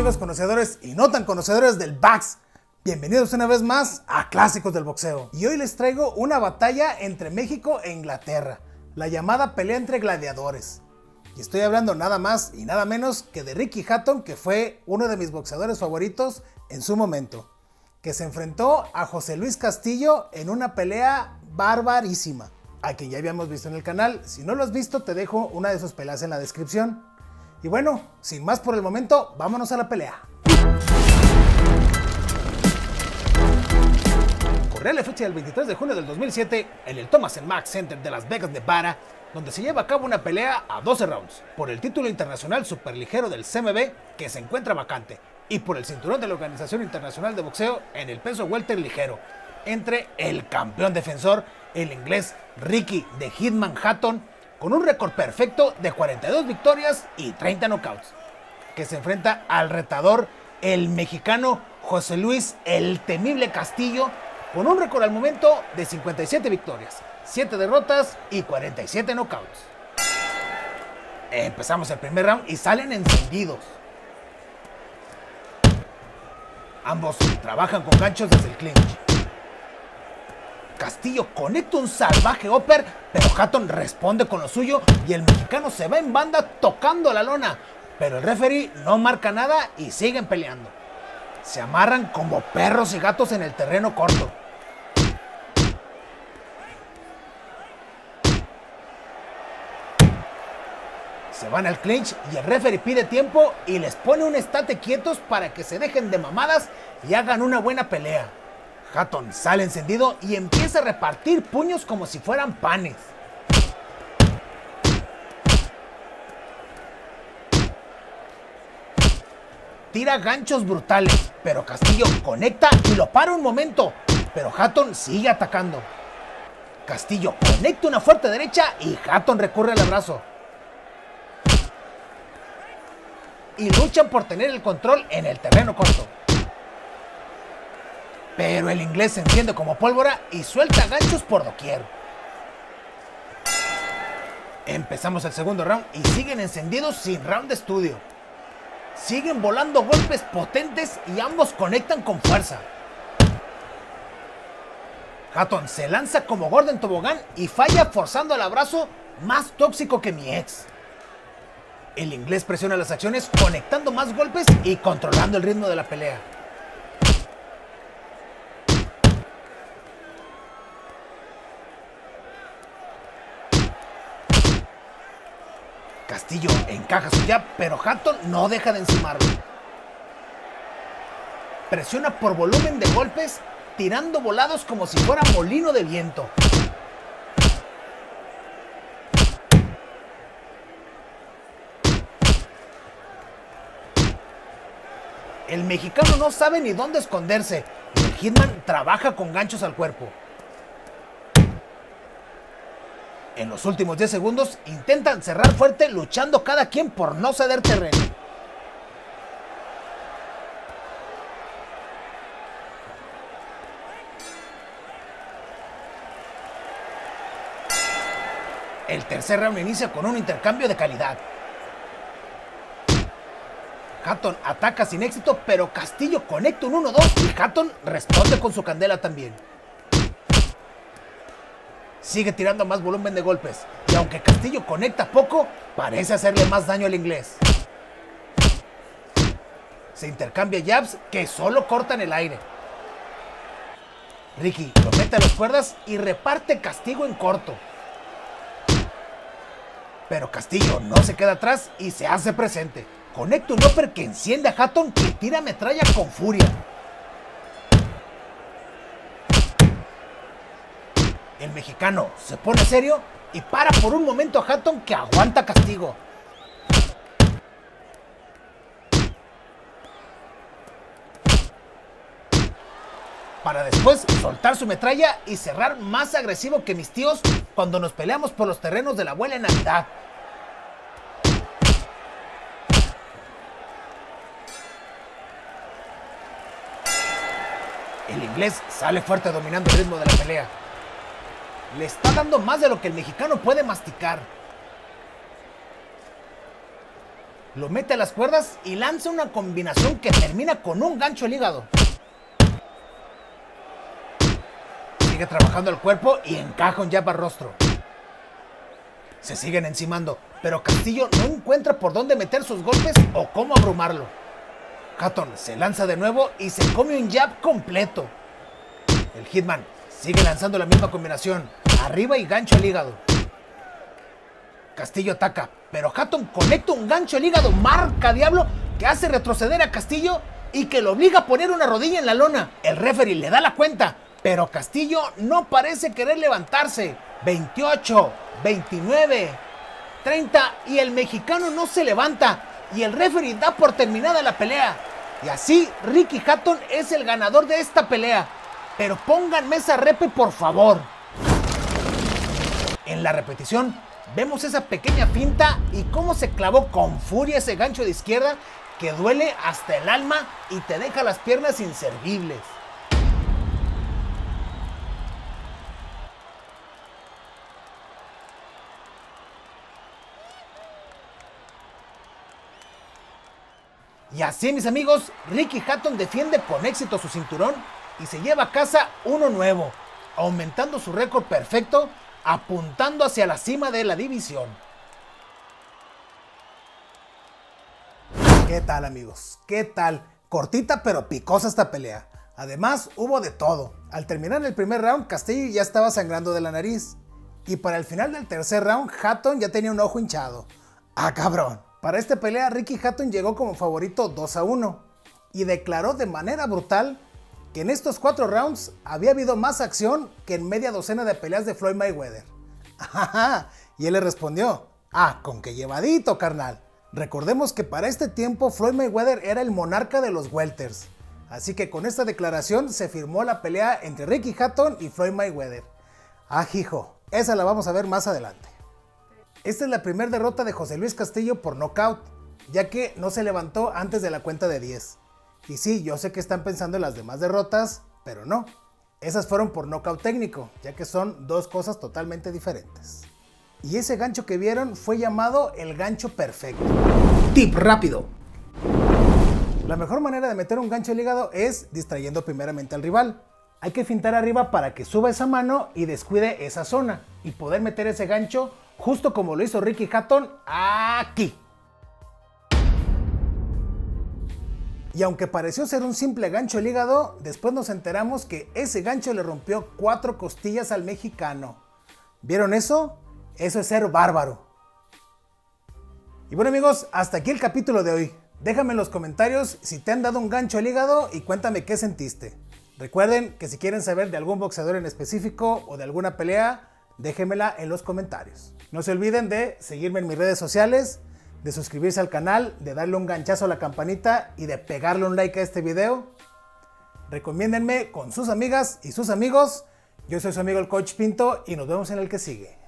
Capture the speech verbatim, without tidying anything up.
amigos conocedores y no tan conocedores del box? Bienvenidos una vez más a Clásicos del Boxeo. Y hoy les traigo una batalla entre México e Inglaterra, la llamada pelea entre gladiadores. Y estoy hablando nada más y nada menos que de Ricky Hatton, que fue uno de mis boxeadores favoritos en su momento, que se enfrentó a José Luis Castillo en una pelea barbarísima, a quien ya habíamos visto en el canal. Si no lo has visto, te dejo una de sus peleas en la descripción. Y bueno, sin más por el momento, vámonos a la pelea. Corría la fecha del veintitrés de junio del dos mil siete en el Thomas and Mack Center de Las Vegas, Nevada, donde se lleva a cabo una pelea a doce rounds por el título internacional superligero del C M B, que se encuentra vacante, y por el cinturón de la Organización Internacional de Boxeo en el peso welter ligero, entre el campeón defensor, el inglés Ricky The Hitman Hatton, con un récord perfecto de cuarenta y dos victorias y treinta knockouts, que se enfrenta al retador, el mexicano José Luis El Temible Castillo, con un récord al momento de cincuenta y siete victorias, siete derrotas y cuarenta y siete knockouts. Empezamos el primer round y salen encendidos. Ambos trabajan con ganchos desde el clinch. Castillo conecta un salvaje upper, pero Hatton responde con lo suyo y el mexicano se va en banda tocando la lona, pero el referee no marca nada y siguen peleando. Se amarran como perros y gatos en el terreno corto. Se van al clinch y el referee pide tiempo y les pone un estate quietos para que se dejen de mamadas y hagan una buena pelea. Hatton sale encendido y empieza a repartir puños como si fueran panes. Tira ganchos brutales, pero Castillo conecta y lo para un momento, pero Hatton sigue atacando. Castillo conecta una fuerte derecha y Hatton recurre al abrazo. Y luchan por tener el control en el terreno corto. Pero el inglés se enciende como pólvora y suelta ganchos por doquier. Empezamos el segundo round y siguen encendidos sin round de estudio. Siguen volando golpes potentes y ambos conectan con fuerza. Hatton se lanza como Gordon Tobogán y falla forzando el abrazo más tóxico que mi ex. El inglés presiona las acciones conectando más golpes y controlando el ritmo de la pelea. Castillo encaja su jab, pero Hatton no deja de encimarlo. Presiona por volumen de golpes, tirando volados como si fuera molino de viento. El mexicano no sabe ni dónde esconderse y el Hitman trabaja con ganchos al cuerpo. En los últimos diez segundos intentan cerrar fuerte, luchando cada quien por no ceder terreno. El tercer round inicia con un intercambio de calidad. Hatton ataca sin éxito, pero Castillo conecta un uno dos y Hatton responde con su candela también. Sigue tirando más volumen de golpes, y aunque Castillo conecta poco, parece hacerle más daño al inglés. Se intercambia jabs que solo cortan el aire. Ricky lo mete a las cuerdas y reparte castigo en corto. Pero Castillo no se queda atrás y se hace presente. Conecta un upper que enciende a Hatton, que tira metralla con furia. El mexicano se pone serio y para por un momento a Hatton, que aguanta castigo. Para después soltar su metralla y cerrar más agresivo que mis tíos cuando nos peleamos por los terrenos de la abuela en Navidad. El inglés sale fuerte dominando el ritmo de la pelea. Le está dando más de lo que el mexicano puede masticar. lo mete a las cuerdas y lanza una combinación que termina con un gancho al hígado. Sigue trabajando el cuerpo y encaja un jab al rostro. Se siguen encimando, pero Castillo no encuentra por dónde meter sus golpes o cómo abrumarlo. Hatton se lanza de nuevo y se come un jab completo. El Hitman sigue lanzando la misma combinación, arriba y gancho al hígado. Castillo ataca, pero Hatton conecta un gancho al hígado marca diablo que hace retroceder a Castillo y que lo obliga a poner una rodilla en la lona. El referee le da la cuenta, pero Castillo no parece querer levantarse. veintiocho, veintinueve, treinta y el mexicano no se levanta y el referee da por terminada la pelea. Y así Ricky Hatton es el ganador de esta pelea. Pero pónganme esa repe por favor. En la repetición vemos esa pequeña finta y cómo se clavó con furia ese gancho de izquierda que duele hasta el alma y te deja las piernas inservibles. Y así, mis amigos, Ricky Hatton defiende con éxito su cinturón y se lleva a casa uno nuevo, aumentando su récord perfecto, apuntando hacia la cima de la división. ¿Qué tal, amigos? ¿Qué tal? Cortita pero picosa esta pelea. Además, hubo de todo. Al terminar el primer round, Castillo ya estaba sangrando de la nariz. Y para el final del tercer round, Hatton ya tenía un ojo hinchado. ¡Ah, cabrón! Para esta pelea, Ricky Hatton llegó como favorito dos a uno y declaró de manera brutal que en estos cuatro rounds había habido más acción que en media docena de peleas de Floyd Mayweather. Y él le respondió, ah, con que llevadito, carnal. Recordemos que para este tiempo Floyd Mayweather era el monarca de los welters. Así que con esta declaración se firmó la pelea entre Ricky Hatton y Floyd Mayweather. Ah, hijo, esa la vamos a ver más adelante. Esta es la primera derrota de José Luis Castillo por nocaut, ya que no se levantó antes de la cuenta de diez. Y sí, yo sé que están pensando en las demás derrotas, pero no. Esas fueron por nocaut técnico, ya que son dos cosas totalmente diferentes. Y ese gancho que vieron fue llamado el gancho perfecto. Tip rápido. La mejor manera de meter un gancho al hígado es distrayendo primeramente al rival. Hay que fintar arriba para que suba esa mano y descuide esa zona y poder meter ese gancho justo como lo hizo Ricky Hatton aquí. Y aunque pareció ser un simple gancho al hígado, después nos enteramos que ese gancho le rompió cuatro costillas al mexicano. ¿Vieron eso? Eso es ser bárbaro. Y bueno, amigos, hasta aquí el capítulo de hoy. Déjame en los comentarios si te han dado un gancho al hígado y cuéntame qué sentiste. Recuerden que si quieren saber de algún boxeador en específico o de alguna pelea, déjenmela en los comentarios. No se olviden de seguirme en mis redes sociales, de suscribirse al canal, de darle un ganchazo a la campanita y de pegarle un like a este video. Recomiéndenme con sus amigas y sus amigos. Yo soy su amigo el Coach Pinto y nos vemos en el que sigue.